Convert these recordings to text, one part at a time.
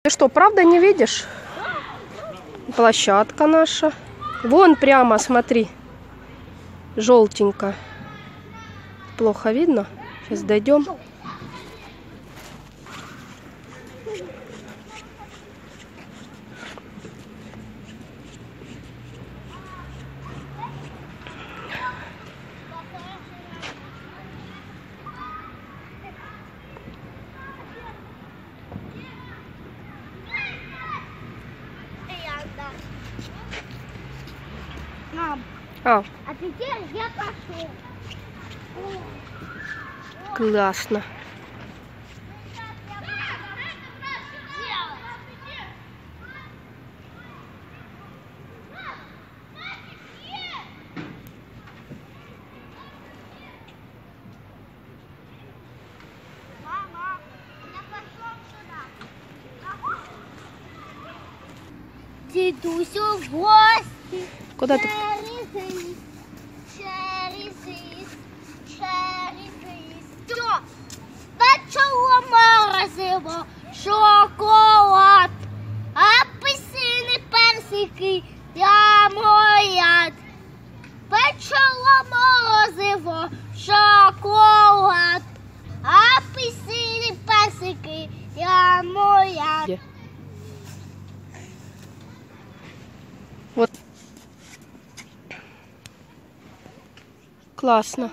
Ты что, правда не видишь? Площадка наша. Вон прямо, смотри. Желтенько. Плохо видно. Сейчас дойдем. Мам, А, теперь я пошел. классно. Мама, я пошел сюда. Дедусю в гости. Куда ты? Все, почало морозиво, шоколад, апельсини, персики, ямояд. Почало морозиво, шоколад, апельсини, персики, ямояд. Вот. Классно.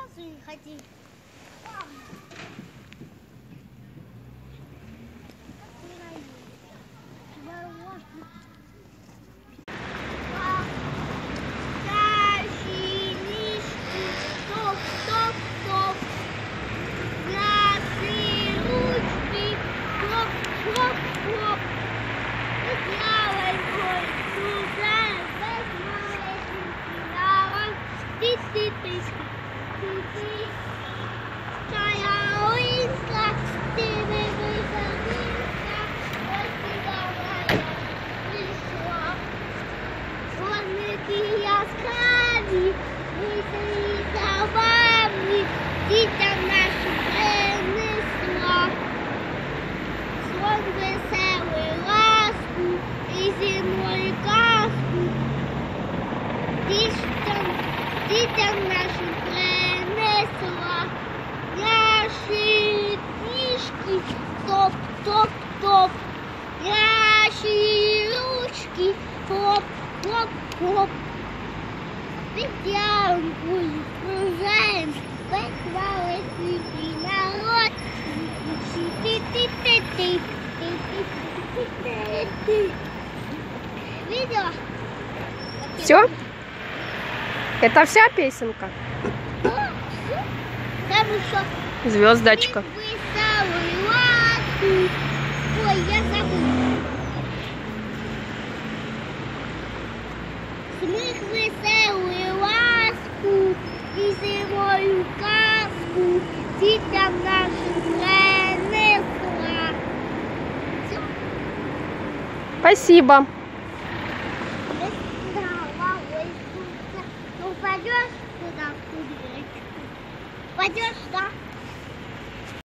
Дітям нашу принесла, сон веселий ласку і зимою казку. Дітям нашим принесла, наші ніжки топ-топ-топ, наші ручки хлоп-хлоп-хлоп. Петянкою кружаєм, весь свій народ. Видела? Все? Это вся песенка? Там еще Звездочка. веселую ласку. Ой, я забыла. Сміх веселую ласку і зимою казку дітям нашим принесла. Все. Спасибо. Ну, пойдешь туда, в ту дырочку? Пойдешь, да?